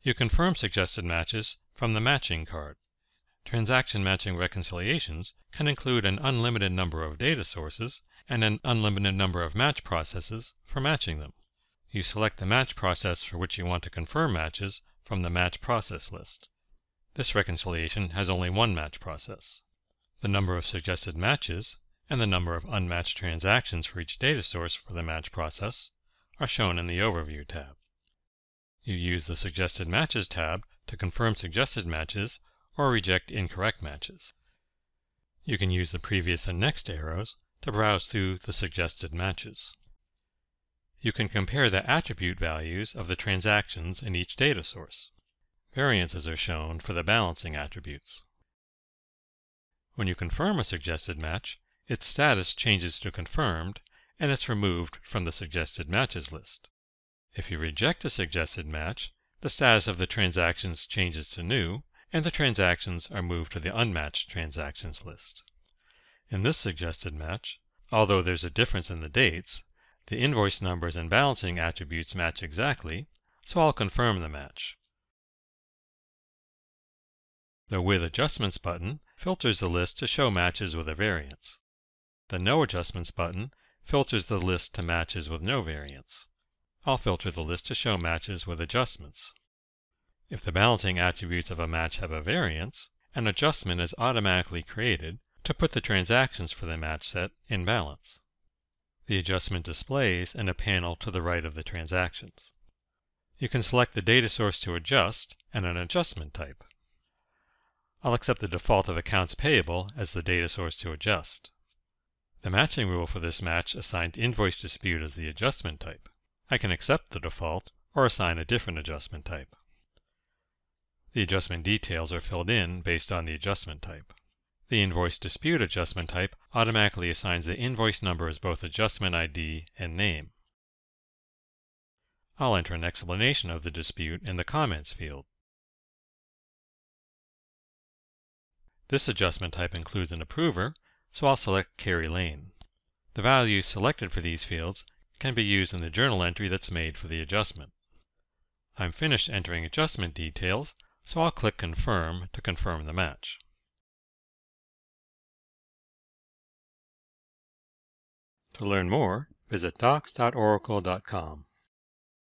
You confirm suggested matches from the matching card. Transaction matching reconciliations can include an unlimited number of data sources and an unlimited number of match processes for matching them. You select the match process for which you want to confirm matches from the match process list. This reconciliation has only one match process. The number of suggested matches and the number of unmatched transactions for each data source for the match process are shown in the Overview tab. You use the Suggested Matches tab to confirm suggested matches or reject incorrect matches. You can use the previous and next arrows to browse through the suggested matches. You can compare the attribute values of the transactions in each data source. Variances are shown for the balancing attributes. When you confirm a suggested match, its status changes to confirmed and it's removed from the suggested matches list. If you reject a suggested match, the status of the transactions changes to new, and the transactions are moved to the unmatched transactions list. In this suggested match, although there's a difference in the dates, the invoice numbers and balancing attributes match exactly, so I'll confirm the match. The With Adjustments button filters the list to show matches with a variance. The No Adjustments button filters the list to matches with no variance. I'll filter the list to show matches with adjustments. If the balancing attributes of a match have a variance, an adjustment is automatically created to put the transactions for the match set in balance. The adjustment displays in a panel to the right of the transactions. You can select the data source to adjust and an adjustment type. I'll accept the default of accounts payable as the data source to adjust. The matching rule for this match assigned invoice dispute as the adjustment type. I can accept the default or assign a different adjustment type. The adjustment details are filled in based on the adjustment type. The invoice dispute adjustment type automatically assigns the invoice number as both adjustment ID and name. I'll enter an explanation of the dispute in the comments field. This adjustment type includes an approver, so I'll select Carrie Lane. The values selected for these fields can be used in the journal entry that's made for the adjustment. I'm finished entering adjustment details, so I'll click Confirm to confirm the match. To learn more, visit docs.oracle.com.